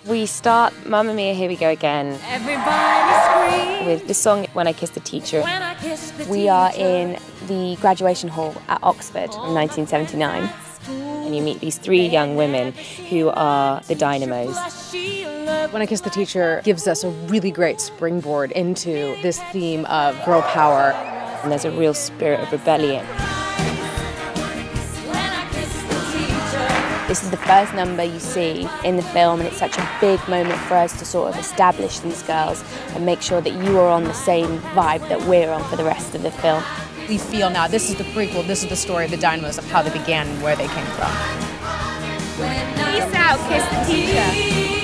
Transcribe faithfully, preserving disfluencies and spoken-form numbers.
We start Mamma Mia, Here We Go Again Everybody scream with the song When I Kissed the Teacher. when I kiss the We are teacher. in the graduation hall at Oxford in nineteen seventy-nine, and you meet these three young women who are the dynamos. When I Kiss the Teacher gives us a really great springboard into this theme of girl power. And there's a real spirit of rebellion. This is the first number you see in the film, and it's such a big moment for us to sort of establish these girls and make sure that you are on the same vibe that we're on for the rest of the film. We feel now this is the prequel, this is the story of the Dynamos, of how they began and where they came from. Peace out, Kiss the Teacher.